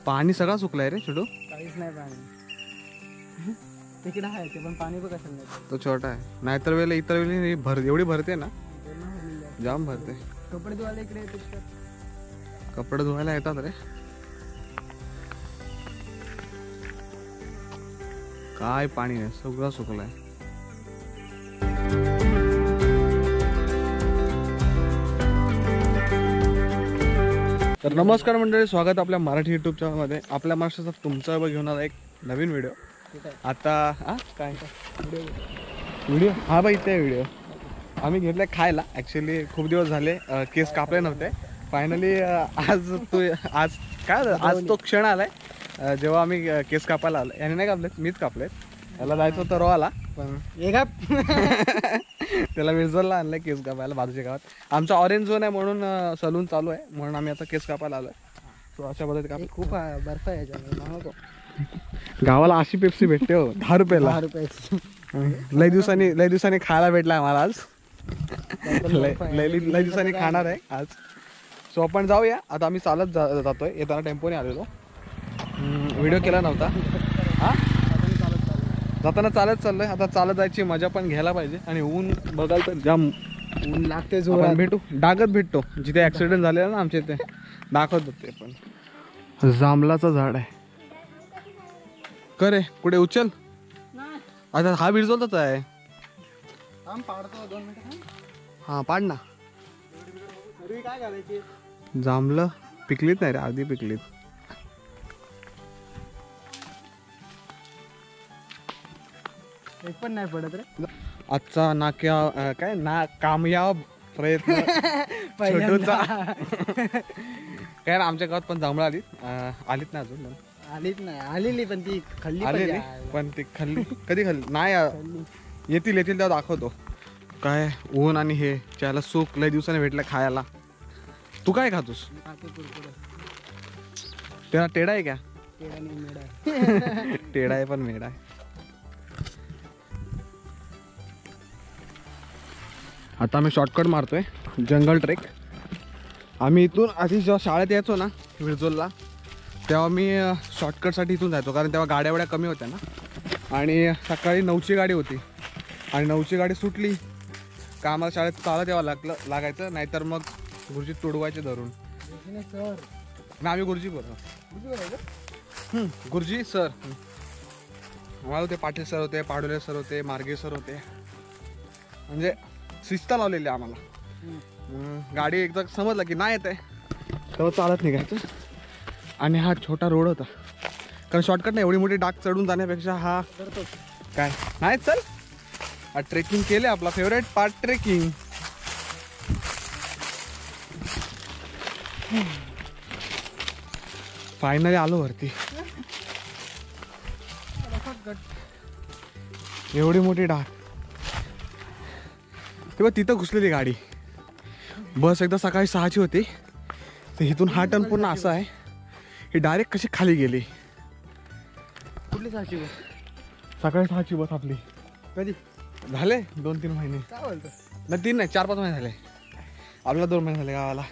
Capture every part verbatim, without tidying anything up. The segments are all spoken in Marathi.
पाणी सगळं सुकलाय रे छोटू. काहीच नाही पाणी. तिकडे आहे ते पण पाणी बघा नाही. तो छोटा आहे, नाहीतर वेळेला इतर वेळेला भर एवढी भरते ना, जाम भरते. कपडे धुवायला इकडे येते. कपडे धुवायला येतात रे. काय पाणी नाही, सगळं सुकलाय. तर नमस्कार मंडळी, स्वागत आपल्या मराठी युट्यूब चॅनलमध्ये. आपल्या महाराष्ट्राचा तुमचा बघ घेऊन आला एक नवीन व्हिडिओ. आता हा काय व्हिडिओ हा बाई ते व्हिडिओ आम्ही घेतलाय खायला. ॲक्च्युली खूप दिवस झाले केस कापले नव्हते. फायनली आज तो आज काय आज तो क्षण आलाय जेव्हा आम्ही केस कापायला आलो. याने नाही कापलेत, मीच कापलेत. त्याला जायचं होतं रोहाला, पण त्याला विजलला आणलंय केस कापायला बाजूच्या गावात. आमचा ऑरेंज झोन आहे म्हणून सलून चालू आहे, म्हणून आम्ही आता केस कापायला आलोय. सो अशा पद्धतीने काप. खूप बर्फ आहे याच्यामध्ये. गावाला अशी पेप्सी भेटते हो, दहा रुपयाला. दहा रुपयाची लय दिवसांनी लय दिवसांनी खायला भेटला आम्हाला आज. लय लय दिवसांनी खाणार आहे आज. सो आपण जाऊया आता. आम्ही चालत जातोय, येताना टेम्पोने आलेलो. व्हिडिओ केला नव्हता. हा जाताना चालत चाललोय. आता चालत जायची मजा पण घ्यायला पाहिजे. आणि ऊन बघाल तर जाम ऊन लागते. जोरात भेटू, डागत भेटतो जिथे ऍक्सिडेंट झालेला ना आमच्या इथे दाखवत होते. पण जांभळाचं झाड आहे. करे कुठे उचल. आता हा विरजोलच आहे. हा पाड ना. काय करायची? जांभळं पिकलीत नाही रे, अर्धी पिकलीत. एक पण नाही पडत रे. आजचा नाक्या काय ना कामयाब प्रयत्न छोटूचा. काय ना आमच्या गावात पण जांभळं आलीत आलीत नाही अजून. आलीच नाही. आलेली पण ती खाल्ली आलेली पण ती खाल्ली कधी खाल्ली नाही. येतील येतील तेव्हा दाखवतो. काय ऊन आणि हे त्याला सूक लय दिवसाने भेटलं खायला. तू काय खातोस? तेव्हा टेढा आहे का? टेढा आहे पण मेढा आहे. आता आम्ही शॉर्टकट मारतोय, जंगल ट्रेक. आम्ही इथून आधी जेव्हा शाळेत यायचो ना विरजोलला, तेव्हा मी शॉर्टकटसाठी इथून जायचो, कारण तेव्हा गाड्या वड्या कमी होत्या ना. आणि सकाळी नऊची गाडी होती, आणि नऊची गाडी सुटली का आम्हाला शाळेत चालत यावं लागलं लागायचं. नाहीतर मग गुरुजी तुडवायचे धरून. ना आम्ही गुरुजी बोलतो. गुरुजी सर मला होते, पाटील सर होते, पाडोले सर होते, मार्गे सर होते. म्हणजे शिस्त लावलेली आम्हाला. गाडी एकदा समजलं की नाही येत आहे तेव्हा चालत निघायचं. आणि हा छोटा रोड होता, कारण शॉर्टकट नाही. एवढी मोठी डाग चढून जाण्यापेक्षा हा काय नाही. चल हा ट्रेकिंग केले, आपला फेवरेट पार्ट ट्रेकिंग. फायनली आलो वरती. एवढी मोठी डाग तेव्हा तिथं घुसलेली गाडी. बस एकदा सकाळी सहाची होती, तर इथून हा टर्न पूर्ण असा आहे. ही डायरेक्ट कशी खाली गेली. कुठली सहाची बस? सकाळी सहाची बस आपली. कधी झाले दोन तीन महिने. काय बोलतो? नाही तीन नाही, चार पाच महिने झाले. आपल्याला दोन महिने झाले गावाला.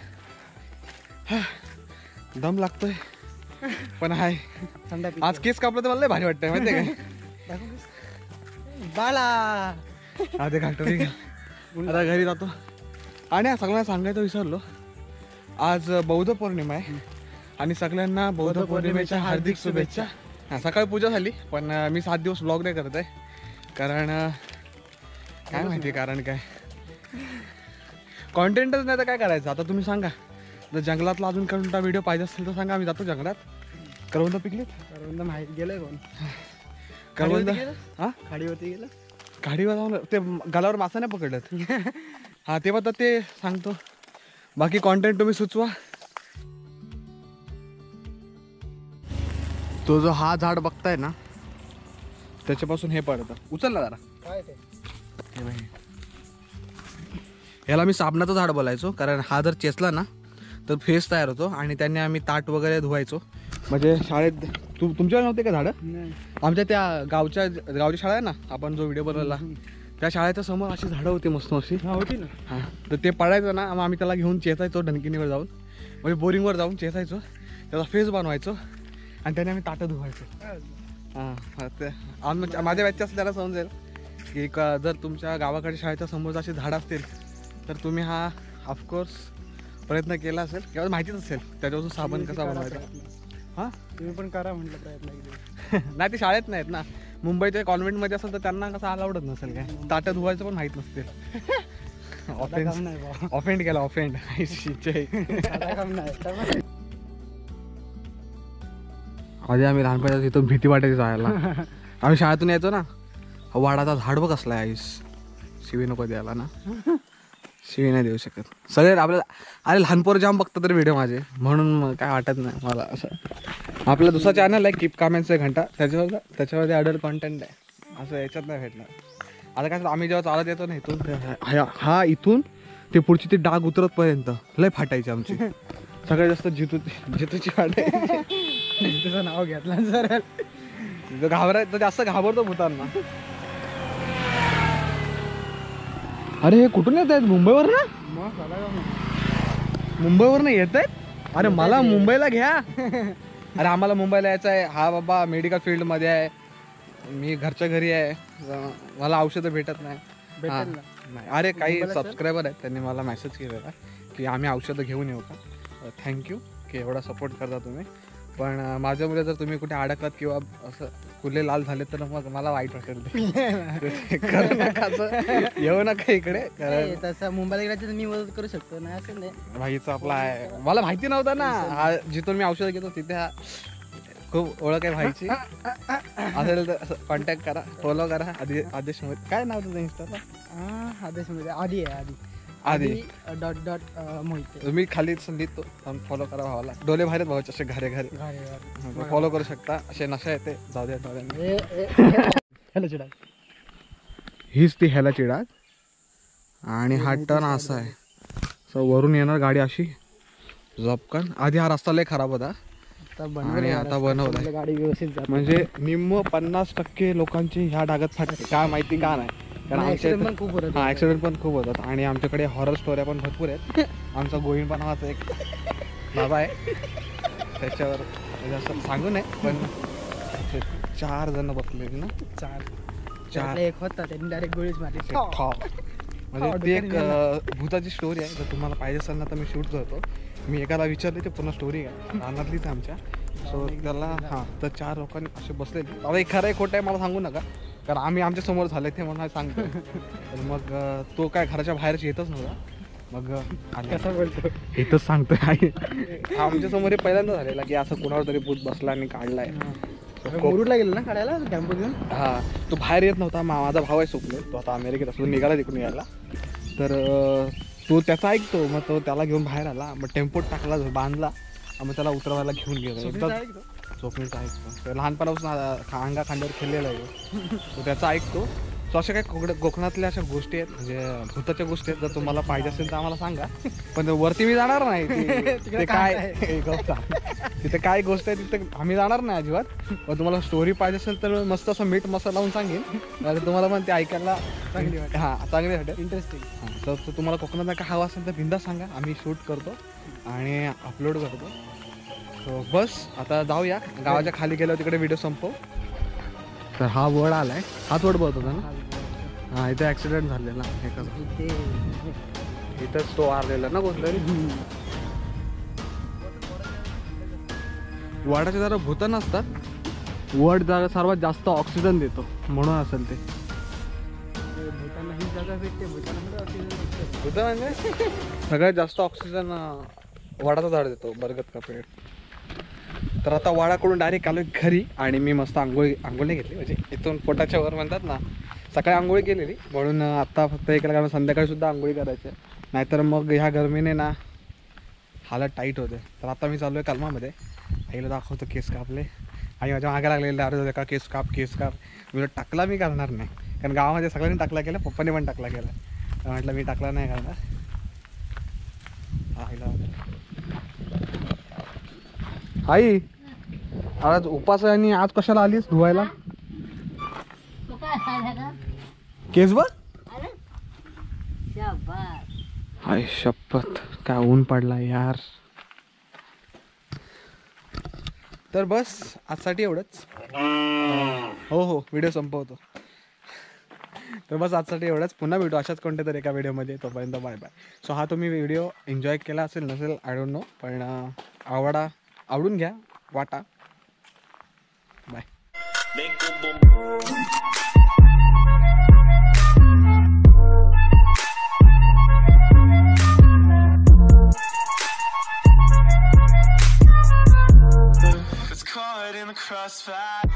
दम लागतोय पण आहे. आज केस कापलं तर मला लय भारी वाटतंय माहिती आहे काय. बाळा आधे घालतो. आता घरी जातो. आणि सगळ्यांना सांगायचं विसरलो, आज बौद्ध पौर्णिमा आहे आणि सगळ्यांना बौद्ध पौर्णिमेच्या हार्दिक शुभेच्छा. हां सकाळी पूजा झाली, पण मी सात दिवस ब्लॉग नाही करत आहे, कारण काय माहिती कारण काय कॉन्टेंटच नाही तर काय करायचं. आता तुम्ही सांगा, जर जंगलातला अजून कोणता व्हिडिओ पाहिजे असेल तर सांगा, आम्ही जातो जंगलात. करवंद पिकलीत? करवंद माहिती गेलंय कोण? करवंद हा खाडीवरती गेलं. खाडीवर जाऊन ते गालावर मासा नाही पकडलं. हा तेव्हा तर ते सांगतो. बाकी कॉन्टेंट तुम्ही सुचवा. तो जो हा झाड बघताय ना, त्याच्यापासून हे पडतं. उचलला जरा. काय ते? हे बाई, ह्याला मी साबणाचं झाड बोलायचो, कारण हा जर चेचला ना तर फेस तयार होतो. आणि त्यांनी आम्ही ताट वगैरे धुवायचो. म्हणजे शाळेत तू तुमच्याकडे नव्हते का झाडं? आमच्या त्या गावच्या गावची शाळा आहे ना, आपण जो व्हिडिओ बनवला त्या शाळेच्या समोर अशी झाडं होती मस्त अशी. हा होती ना. हां तर ते पडायचं ना, मग आम्ही त्याला घेऊन चेचायचो डणकिनीवर जाऊन, म्हणजे बोरिंगवर जाऊन चेचायचो, त्याचा फेस बनवायचो. आणि त्याने आम्ही ताटं धुवायचं. हां ते आम- माझ्या बॅचच्या असं त्याला समजेल की क- जर तुमच्या गावाकडे शाळेच्या समोर अशी झाडं असतील तर तुम्ही हा ऑफकोर्स प्रयत्न केला असेल किंवा माहितीच असेल त्याच्यापासून साबण कसा बनवायचा. हां तुम्ही पण करा म्हटलं प्रयत्न केले. नाही ते शाळेत नाहीत ना, मुंबईच्या कॉन्व्हेंटमध्ये असेल तर त्यांना कसं अलाउडच नसेल काय, ताटं धुवायचं पण माहीत नसतील. ऑफेन्स नाही बाबा. ऑफेंड केला ऑफेंड. साधा काम नाही. आधी आम्ही लहानपणी तिथून भीती वाटायची जायला. आम्ही शाळेतून यायचो ना, वाडाचा झाड बघ असला आईस, शिवी नको द्यायला ना, शिवी नाही देऊ शकत. सगळे आपल्याला अरे लहानपोर जाम बघतात तरी व्हिडिओ माझे, म्हणून मग काय वाटत नाही मला असं. आपला दुसरा चॅनल आहे कीप कमेंट्स घंटा, त्याच्यावर त्याच्यामध्ये अडल्ट कॉन्टेंट आहे, असं याच्यात नाही भेटणार. आता काय आम्ही जेव्हा चालत येतो ना इथून, हा हा इथून ते पुढची ती डाग उतरतपर्यंत लय फाटायची आमची. सगळ्यात जास्त जितू जितूची फाटायची. तुझं नाव घेतलं सर. घाबरायचं जास्त घाबरतो भूतांना. अरे हे कुठून येत आहेत, मुंबईवर ना? मग साधा काम नाही. मुंबईवर नाही येत आहेत. अरे मला मुंबईला घ्या. अरे आम्हाला मुंबईला यायचं आहे. हा बाबा मेडिकल फील्डमध्ये आहे, मी घरच्या घरी आहे, मला औषधं भेटत नाही. भेटेल ना. नाही अरे काही सबस्क्रायबर आहेत त्यांनी मला मेसेज केलेला की आम्ही औषधं घेऊन येऊ का. थँक्यू की एवढा सपोर्ट करता तुम्ही, पण माझ्यामुळे जर तुम्ही कुठे अडकलात किंवा असं कुले लाल झाले तर मग मला वाईट वाटेल. करू नका असं, येऊ नका इकडे. नाही, तसं मुंबईला गेला तर मी मदत करू शकतो ना, असं नाही. भाईचा आपला आहे, मला माहिती नव्हतं ना हा जिथून मी औषध घेतो तिथे हा खूप ओळख आहे भाईची. असेल तर कॉन्टॅक्ट करा, फॉलो करा. आधी आदेश मध्ये काय नाव तुझं इंस्टाला? हा आदेशमध्ये आधी आहे आधी आधी डॉट डॉट मोहिते. तुम्ही खाली लिहितो, फॉलो करा भावाला. डोले भारी भावाचे असे घरे घरे फॉलो करू शकता. असे नशा येते, जाऊ द्या जाऊ द्या. हॅलो चिडा, हीच ती ह्याला चिडा. आणि हा टर्न असा आहे, सो वरून येणार गाडी अशी झपकन. आधी हा रस्ता लय खराब होता आणि आता बनवलाय. गाडी व्यवस्थित जाते. म्हणजे निम्म पन्नास टक्के लोकांची ह्या डागात फाटते, काय माहिती का नाही. कारण आमच्या पण खूप होतं. हा ॲक्सिडेंट पण खूप होतात आणि आमच्याकडे हॉरर स्टोऱ्या पण भरपूर आहेत. आमचा गोविंद पण नावाचा एक बाबा आहे, त्याच्यावर म्हणजे असं सांगू नये पण असे चार जण बसले ना, चार चार एक होता त्यांनी डायरेक्ट गोळीच मारली. ठॉप. म्हणजे ती एक अं, भूताची स्टोरी आहे. जर तुम्हाला पाहिजे असेल ना तर मी शूट करतो. मी एकाला विचारले ते पूर्ण स्टोरी आहे, रानातलीच आमच्या. सो त्याला हां तर चार लोकांनी असे बसलेले. आता एक खरं आहे खोटं आहे मला सांगू नका, कारण आम्ही आमच्या समोर झाले ते म्हणून सांगतो. तर मग अं, तो काय घराच्या बाहेरच येतच नव्हता. मग आले. कसं बोलतो इथंच सांगतोय आमच्या समोर हे पहिल्यांदा झालेला की असं कुणावर तरी भूत बसला आणि काढलाय. मुरुडला गेलो ना काढायला टेम्पो घेऊन. हा तो बाहेर येत नव्हता. मा माझा भाव आहे सुपले, तो आता अमेरिकेत असतो, निघाला तिकडून यायला. तर अं, तो त्याचा ऐकतो, मग तो त्याला घेऊन बाहेर आला. मग टेम्पोत टाकला, बांधला, मग त्याला उतरवायला घेऊन गेलो. एकदा स्वप्नीचा ऐकतो, लहानपणापासून आ- अंगा खांद्यावर खेळलेला आहे तो, त्याचा ऐकतो. सो अशा काही कोकण कोकणातल्या अशा गोष्टी आहेत, म्हणजे भूताच्या गोष्टी आहेत. जर तुम्हाला पाहिजे असेल तर आम्हाला सांगा, पण वरती मी जाणार नाही. ते- ते काय तिथे काय गोष्ट आहे तिथे आम्ही जाणार नाही अजिबात. पण तुम्हाला स्टोरी पाहिजे असेल तर मस्त असं मीठ मसाला लावून सांगेन, आणि तुम्हाला पण ते ऐकायला चांगली वाटते. हां चांगली वाटेल, इंटरेस्टिंग. हां. तर तर तुम्हाला कोकणात काय हवा असेल तर बिंदा सांगा, आम्ही शूट करतो आणि अपलोड करतो. सो बस आता जाऊया गावाच्या खाली गेल्यावर तिकडे व्हिडिओ संपव. तर हा वड आलाय, हाच वड बघत होता ना. हां इथे ॲक्सिडेंट झालेला एका, इथंच तो आरलेला ना कोणतरी. वडाचे जरा भूत नसतात, वड जरा सर्वात जास्त ऑक्सिजन देतो म्हणून असेल ते. भूतांना ही जागा भेटते, भूतांना भूत म्हणजे सगळ्यात जास्त ऑक्सिजन वडाचा झाड देतो, बरगद का पेड. तर आता वाडाकडून डायरेक्ट आलो घरी आणि मी मस्त आंघोळी आंघोळी घेतली, म्हणजे इथून पोटाच्या वर म्हणतात ना. सकाळी आंघोळी केलेली म्हणून आत्ता फक्त एकाला कारण संध्याकाळी सुद्धा आंघोळी करायची आहे, नाहीतर मग ह्या गरमीने ना हालत टाईट होते. तर आता मी चाललो आहे कलमामध्ये, आईला दाखवतो केस कापले. आई माझ्या मागे लागलेले, अरे का केस काप केस काप. मी टाकला मी करणार नाही, कारण गावामध्ये सगळ्यांनी टाकला गेला, पप्पाने पण टाकला गेला. तर म्हटलं मी टाकला नाही करणार. आईला आई आज उपास आहे आणि आज कशाला आलीस धुवायला केस बघ. हाय शपथ काय ऊन पडला यार. तर बस आजसाठी एवढंच. हो हो व्हिडिओ संपवतो. तर बस आजसाठी एवढंच. पुन्हा भेटू अशाच कोणत्या तरी एका व्हिडिओमध्ये. तोपर्यंत बाय बाय. सो हा तुम्ही व्हिडिओ एन्जॉय केला असेल नसेल आय डोंट नो, पण आवडा आवडून घ्या वाटा. Bye. Caught in the crossfire.